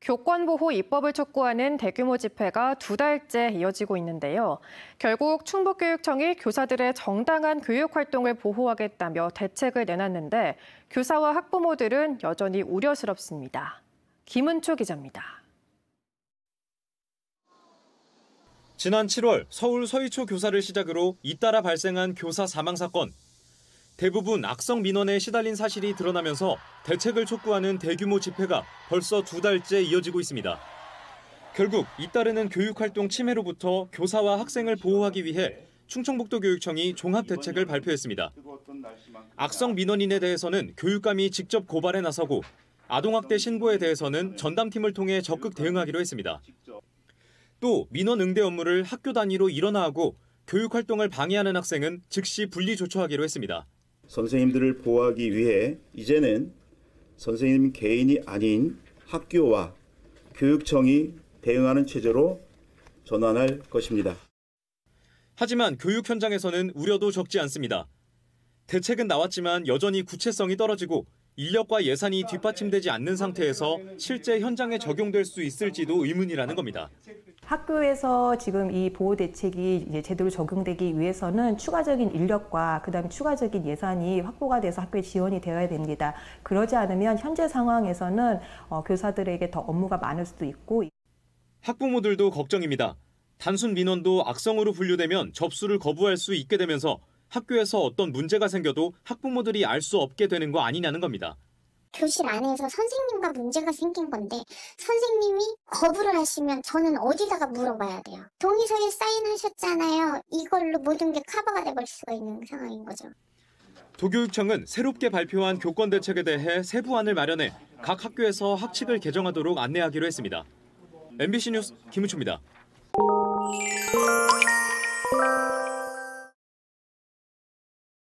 교권보호 입법을 촉구하는 대규모 집회가 2달째 이어지고 있는데요. 결국 충북교육청이 교사들의 정당한 교육활동을 보호하겠다며 대책을 내놨는데 교사와 학부모들은 여전히 우려스럽습니다. 김은초 기자입니다. 지난 7월 서울 서희초 교사를 시작으로 잇따라 발생한 교사 사망 사건. 대부분 악성 민원에 시달린 사실이 드러나면서 대책을 촉구하는 대규모 집회가 벌써 2달째 이어지고 있습니다. 결국 잇따르는 교육활동 침해로부터 교사와 학생을 보호하기 위해 충청북도교육청이 종합대책을 발표했습니다. 악성 민원인에 대해서는 교육감이 직접 고발에 나서고 아동학대 신고에 대해서는 전담팀을 통해 적극 대응하기로 했습니다. 또 민원 응대 업무를 학교 단위로 일원화 하고 교육활동을 방해하는 학생은 즉시 분리 조처하기로 했습니다. 선생님들을 보호하기 위해 이제는 선생님 개인이 아닌 학교와 교육청이 대응하는 체제로 전환할 것입니다. 하지만 교육 현장에서는 우려도 적지 않습니다. 대책은 나왔지만 여전히 구체성이 떨어지고 인력과 예산이 뒷받침되지 않는 상태에서 실제 현장에 적용될 수 있을지도 의문이라는 겁니다. 학교에서 지금 이 보호 대책이 이제 제대로 적용되기 위해서는 추가적인 인력과 그다음에 추가적인 예산이 확보가 돼서 학교에 지원이 되어야 됩니다. 그러지 않으면 현재 상황에서는 교사들에게 더 업무가 많을 수도 있고. 학부모들도 걱정입니다. 단순 민원도 악성으로 분류되면 접수를 거부할 수 있게 되면서 학교에서 어떤 문제가 생겨도 학부모들이 알 수 없게 되는 거 아니냐는 겁니다. 교실 안에서 선생님과 문제가 생긴 건데 선생님이 거부를 하시면 저는 어디다가 물어봐야 돼요. 동의서에 사인하셨잖아요. 이걸로 모든 게 커버가 돼버릴 수가 있는 상황인 거죠. 도교육청은 새롭게 발표한 교권 대책에 대해 세부안을 마련해 각 학교에서 학칙을 개정하도록 안내하기로 했습니다. MBC 뉴스 김은초입니다.